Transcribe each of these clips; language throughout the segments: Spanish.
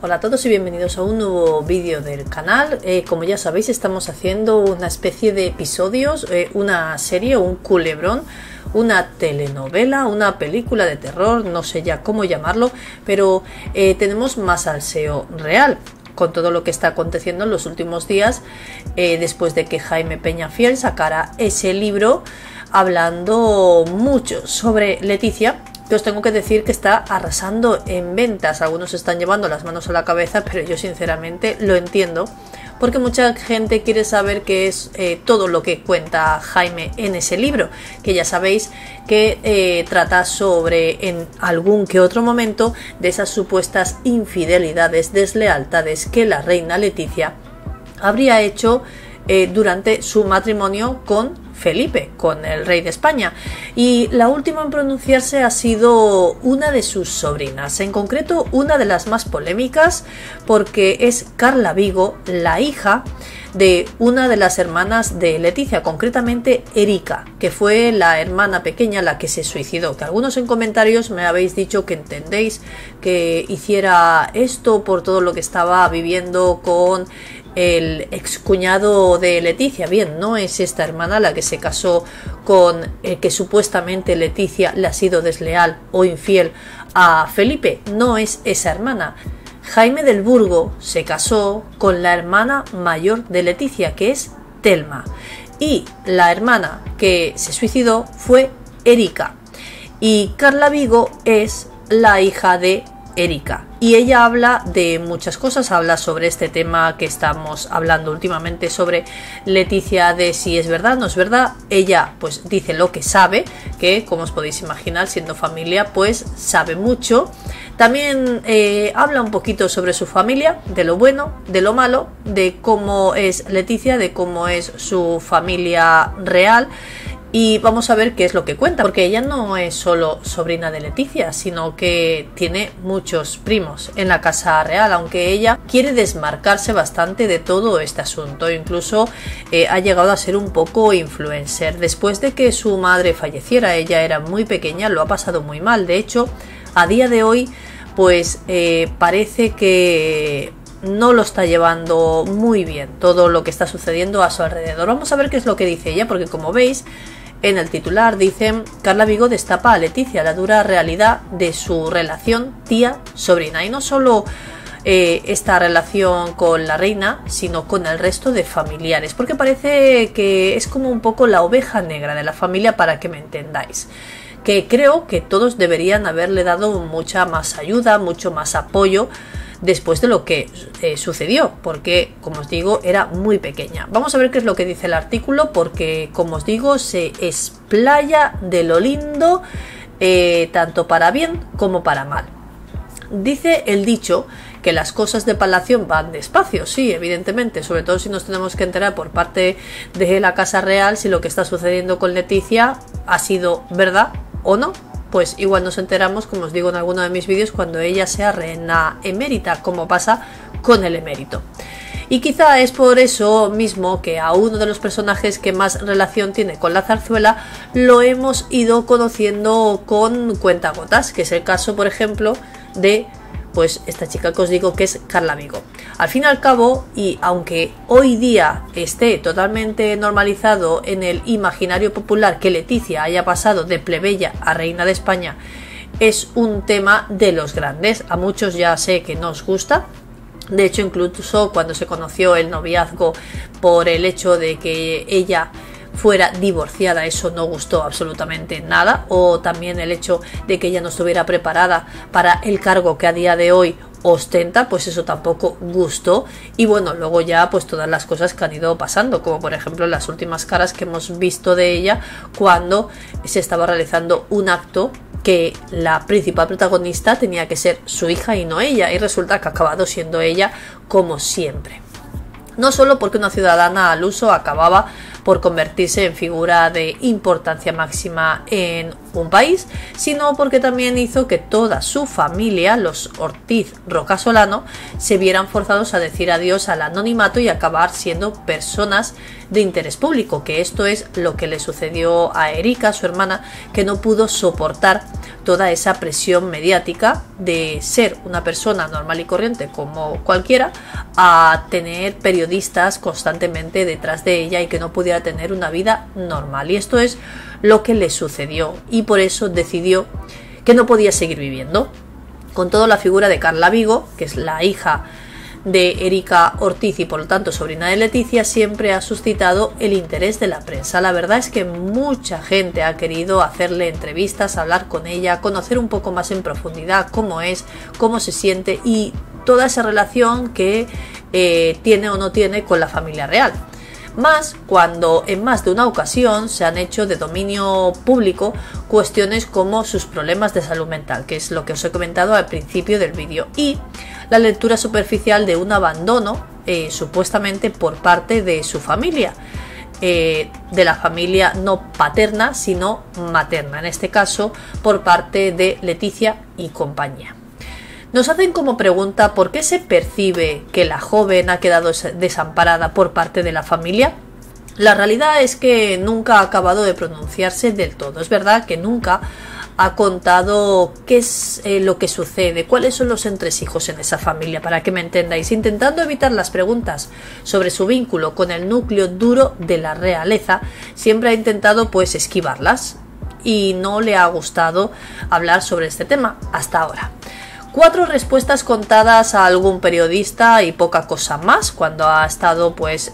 Hola a todos y bienvenidos a un nuevo vídeo del canal. Como ya sabéis, estamos haciendo una especie de episodios, una serie, un culebrón, una telenovela, una película de terror, no sé ya cómo llamarlo, pero tenemos más salseo real con todo lo que está aconteciendo en los últimos días, después de que Jaime Peñafiel sacara ese libro hablando mucho sobre Leticia, que os tengo que decir que está arrasando en ventas. Algunos están llevando las manos a la cabeza, pero yo sinceramente lo entiendo, porque mucha gente quiere saber qué es todo lo que cuenta Jaime en ese libro, que ya sabéis que trata sobre, en algún que otro momento, de esas supuestas infidelidades, deslealtades que la reina Leticia habría hecho durante su matrimonio con Felipe, con el rey de España, y la última en pronunciarse ha sido una de sus sobrinas, en concreto una de las más polémicas, porque es Carla Vigo, la hija de una de las hermanas de Leticia, concretamente Erika, que fue la hermana pequeña la que se suicidó, que algunos en comentarios me habéis dicho que entendéis que hiciera esto por todo lo que estaba viviendo con el excuñado de Leticia. Bien, no es esta hermana la que se casó con el que supuestamente Leticia le ha sido desleal o infiel a Felipe, no es esa hermana. Jaime del Burgo se casó con la hermana mayor de Leticia, que es Telma, y la hermana que se suicidó fue Erika, y Carla Vigo es la hija de Erika, y ella habla de muchas cosas, habla sobre este tema que estamos hablando últimamente sobre Leticia, de si es verdad, no es verdad. Ella pues dice lo que sabe, que como os podéis imaginar, siendo familia pues sabe mucho. También habla un poquito sobre su familia, de lo bueno, de lo malo, de cómo es Leticia, de cómo es su familia real. Y vamos a ver qué es lo que cuenta, porque ella no es solo sobrina de Leticia, sino que tiene muchos primos en la casa real, aunque ella quiere desmarcarse bastante de todo este asunto. Incluso ha llegado a ser un poco influencer. Después de que su madre falleciera, ella era muy pequeña, lo ha pasado muy mal. De hecho, a día de hoy, pues parece que no lo está llevando muy bien todo lo que está sucediendo a su alrededor. Vamos a ver qué es lo que dice ella, porque como veis en el titular dicen: Carla Vigo destapa a Leticia la dura realidad de su relación tía-sobrina. Y no solo esta relación con la reina, sino con el resto de familiares, porque parece que es como un poco la oveja negra de la familia, para que me entendáis. Que creo que todos deberían haberle dado mucha más ayuda, mucho más apoyo después de lo que sucedió, porque como os digo era muy pequeña. Vamos a ver qué es lo que dice el artículo, porque como os digo se explaya de lo lindo, tanto para bien como para mal. Dice el dicho que las cosas de palacio van despacio. Sí, evidentemente, sobre todo si nos tenemos que enterar por parte de la Casa Real si lo que está sucediendo con Leticia ha sido verdad o no. Pues igual nos enteramos, como os digo en alguno de mis vídeos, cuando ella sea reina emérita, como pasa con el emérito. Y quizá es por eso mismo que a uno de los personajes que más relación tiene con la zarzuela lo hemos ido conociendo con cuentagotas, que es el caso, por ejemplo, de pues esta chica que os digo, que es Carla Vigo. Al fin y al cabo, y aunque hoy día esté totalmente normalizado en el imaginario popular que Leticia haya pasado de plebeya a reina de España, es un tema de los grandes. A muchos ya sé que no os gusta. De hecho, incluso cuando se conoció el noviazgo por el hecho de que ella fuera divorciada, eso no gustó absolutamente nada, o también el hecho de que ella no estuviera preparada para el cargo que a día de hoy ostenta, pues eso tampoco gustó. Y bueno, luego ya pues todas las cosas que han ido pasando, como por ejemplo las últimas caras que hemos visto de ella cuando se estaba realizando un acto que la principal protagonista tenía que ser su hija y no ella, y resulta que ha acabado siendo ella, como siempre. No solo porque una ciudadana al uso acababa por convertirse en figura de importancia máxima en un país, sino porque también hizo que toda su familia, los Ortiz Roca Solano, se vieran forzados a decir adiós al anonimato y acabar siendo personas de interés público, que esto es lo que le sucedió a Erika, su hermana, que no pudo soportar toda esa presión mediática de ser una persona normal y corriente como cualquiera a tener periodistas constantemente detrás de ella y que no pudiera tener una vida normal. Y esto es lo que le sucedió y por eso decidió que no podía seguir viviendo. Con todo, la figura de Carla Vigo, que es la hija de Erika Ortiz y por lo tanto sobrina de Leticia, siempre ha suscitado el interés de la prensa. La verdad es que mucha gente ha querido hacerle entrevistas, hablar con ella, conocer un poco más en profundidad cómo es, cómo se siente y toda esa relación que tiene o no tiene con la familia real. Más cuando en más de una ocasión se han hecho de dominio público cuestiones como sus problemas de salud mental, que es lo que os he comentado al principio del vídeo, y la lectura superficial de un abandono supuestamente por parte de su familia, de la familia no paterna sino materna, en este caso por parte de Leticia y compañía. Nos hacen como pregunta por qué se percibe que la joven ha quedado desamparada por parte de la familia. La realidad es que nunca ha acabado de pronunciarse del todo. Es verdad que nunca ha contado qué es lo que sucede, cuáles son los entresijos en esa familia, para que me entendáis, intentando evitar las preguntas sobre su vínculo con el núcleo duro de la realeza. Siempre ha intentado pues esquivarlas y no le ha gustado hablar sobre este tema hasta ahora. 4 respuestas contadas a algún periodista y poca cosa más cuando ha estado pues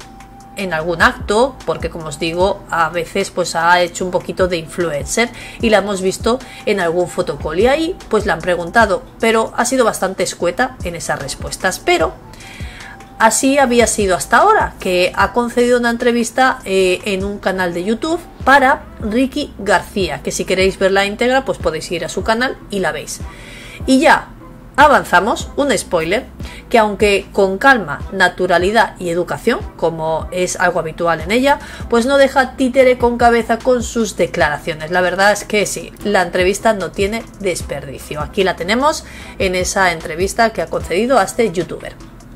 en algún acto, porque como os digo, a veces pues ha hecho un poquito de influencer y la hemos visto en algún fotocall y ahí pues la han preguntado, pero ha sido bastante escueta en esas respuestas. Pero así había sido hasta ahora, que ha concedido una entrevista en un canal de YouTube para Ricky García, que si queréis verla íntegra pues podéis ir a su canal y la veis. Y ya avanzamos, un spoiler, que aunque con calma, naturalidad y educación, como es algo habitual en ella, pues no deja títere con cabeza con sus declaraciones. La verdad es que sí, la entrevista no tiene desperdicio. Aquí la tenemos en esa entrevista que ha concedido a este youtuber.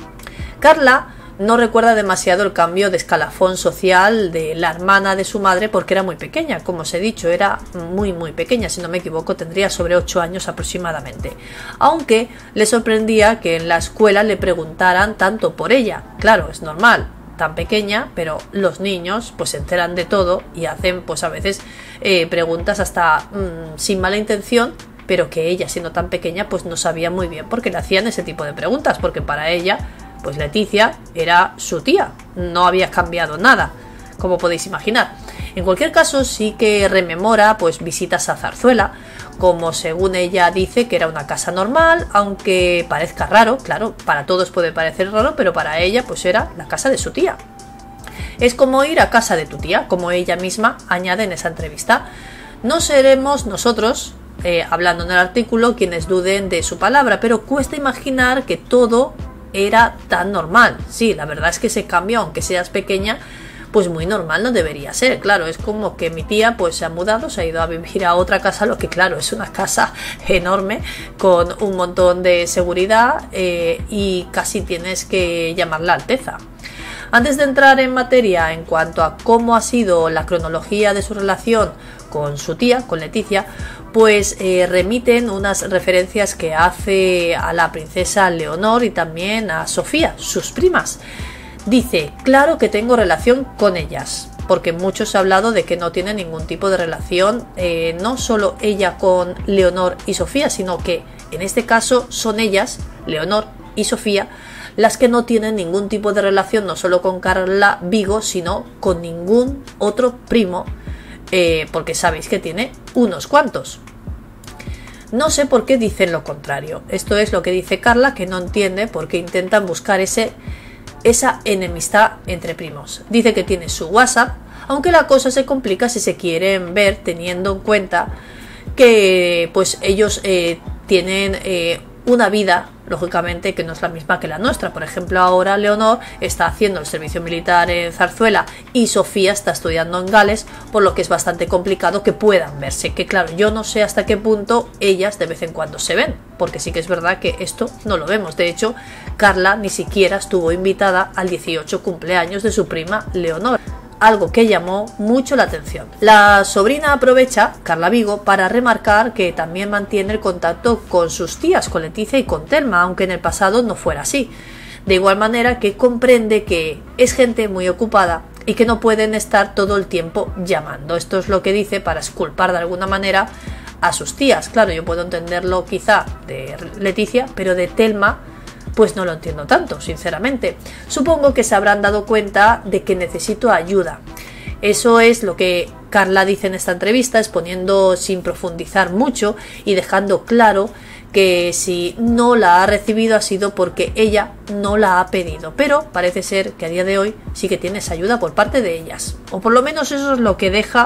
Carla no recuerda demasiado el cambio de escalafón social de la hermana de su madre porque era muy pequeña, como os he dicho, era muy pequeña, si no me equivoco tendría sobre 8 años aproximadamente, aunque le sorprendía que en la escuela le preguntaran tanto por ella. Claro, es normal, tan pequeña, pero los niños pues se enteran de todo y hacen pues a veces preguntas hasta sin mala intención, pero que ella siendo tan pequeña pues no sabía muy bien por qué le hacían ese tipo de preguntas, porque para ella pues Leticia era su tía, no había cambiado nada, como podéis imaginar. En cualquier caso sí que rememora pues visitas a Zarzuela, como según ella dice que era una casa normal, aunque parezca raro, claro, para todos puede parecer raro, pero para ella pues era la casa de su tía. Es como ir a casa de tu tía, como ella misma añade en esa entrevista. No seremos nosotros, hablando en el artículo, quienes duden de su palabra, pero cuesta imaginar que todo era tan normal. Sí, la verdad es que ese cambio, aunque seas pequeña, pues muy normal no debería ser. Claro, es como que mi tía pues se ha mudado, se ha ido a vivir a otra casa, lo que claro, es una casa enorme con un montón de seguridad y casi tienes que llamarla Alteza. Antes de entrar en materia en cuanto a cómo ha sido la cronología de su relación con su tía, con Leticia, pues remiten unas referencias que hace a la princesa Leonor y también a Sofía, sus primas. Dice, claro que tengo relación con ellas, porque muchos han hablado de que no tiene ningún tipo de relación, no solo ella con Leonor y Sofía, sino que en este caso son ellas, Leonor y Sofía, las que no tienen ningún tipo de relación, no solo con Carla Vigo, sino con ningún otro primo, porque sabéis que tiene unos cuantos. No sé por qué dicen lo contrario. Esto es lo que dice Carla, que no entiende por qué intentan buscar esa enemistad entre primos. Dice que tiene su WhatsApp, aunque la cosa se complica si se quieren ver teniendo en cuenta que pues ellos tienen una vida, lógicamente, que no es la misma que la nuestra. Por ejemplo, ahora Leonor está haciendo el servicio militar en Zarzuela y Sofía está estudiando en Gales, por lo que es bastante complicado que puedan verse. Que claro, yo no sé hasta qué punto ellas de vez en cuando se ven, porque sí que es verdad que esto no lo vemos. De hecho, Carla ni siquiera estuvo invitada al 18 cumpleaños de su prima Leonor, algo que llamó mucho la atención. La sobrina aprovecha, Carla Vigo, para remarcar que también mantiene el contacto con sus tías, con Leticia y con Telma, aunque en el pasado no fuera así. De igual manera que comprende que es gente muy ocupada y que no pueden estar todo el tiempo llamando. Esto es lo que dice para exculpar de alguna manera a sus tías. Claro, yo puedo entenderlo quizá de Leticia, pero de Telma pues no lo entiendo tanto, sinceramente. Supongo que se habrán dado cuenta de que necesito ayuda. Eso es lo que Carla dice en esta entrevista, exponiendo sin profundizar mucho y dejando claro que si no la ha recibido ha sido porque ella no la ha pedido. Pero parece ser que a día de hoy sí que tienes ayuda por parte de ellas. O por lo menos eso es lo que deja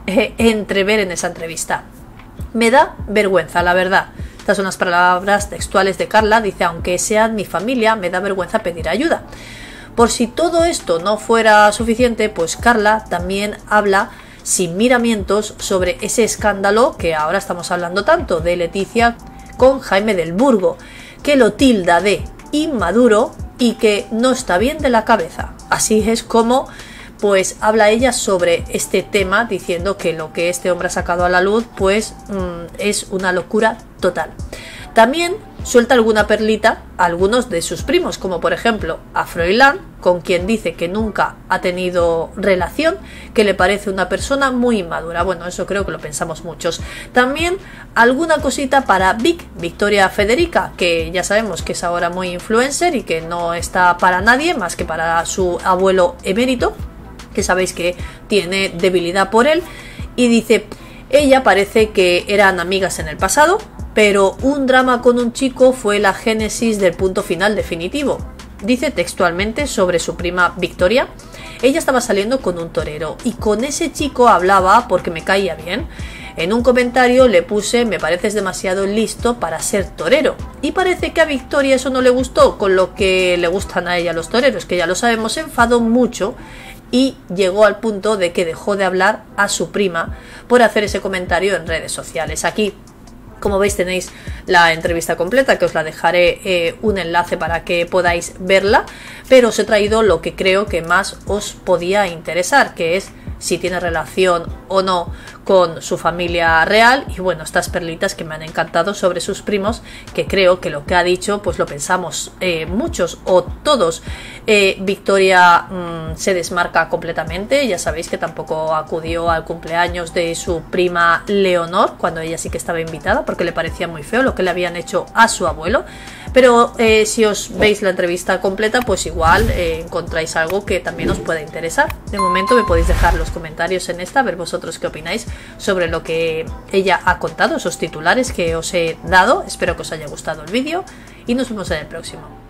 entrever en esa entrevista. Me da vergüenza, la verdad. Estas son las palabras textuales de Carla. Dice, aunque sean mi familia, me da vergüenza pedir ayuda. Por si todo esto no fuera suficiente, pues Carla también habla sin miramientos sobre ese escándalo que ahora estamos hablando tanto, de Leticia con Jaime del Burgo, que lo tilda de inmaduro y que no está bien de la cabeza. Así es como pues habla ella sobre este tema, diciendo que lo que este hombre ha sacado a la luz pues es una locura total. También suelta alguna perlita a algunos de sus primos, como por ejemplo a Froilán, con quien dice que nunca ha tenido relación, que le parece una persona muy inmadura. Bueno, eso creo que lo pensamos muchos. También alguna cosita para Victoria Federica, que ya sabemos que es ahora muy influencer y que no está para nadie más que para su abuelo emérito, que sabéis que tiene debilidad por él, y dice, ella parece que eran amigas en el pasado, pero un drama con un chico fue la génesis del punto final definitivo. Dice textualmente sobre su prima Victoria, ella estaba saliendo con un torero y con ese chico hablaba porque me caía bien. En un comentario le puse, me pareces demasiado listo para ser torero. Y parece que a Victoria eso no le gustó, con lo que le gustan a ella los toreros, que ya lo sabemos, se enfadó mucho y llegó al punto de que dejó de hablar a su prima por hacer ese comentario en redes sociales. Aquí, como veis, tenéis la entrevista completa, que os la dejaré un enlace para que podáis verla, pero os he traído lo que creo que más os podía interesar, que es si tiene relación o no con su familia real, y bueno, estas perlitas que me han encantado sobre sus primos, que creo que lo que ha dicho pues lo pensamos muchos o todos. Victoria se desmarca completamente, ya sabéis que tampoco acudió al cumpleaños de su prima Leonor, cuando ella sí que estaba invitada, porque le parecía muy feo lo que le habían hecho a su abuelo. Pero si os veis la entrevista completa, pues igual encontráis algo que también os pueda interesar. De momento me podéis dejar los comentarios en esta, a ver vosotros qué opináis sobre lo que ella ha contado, esos titulares que os he dado. Espero que os haya gustado el vídeo y nos vemos en el próximo.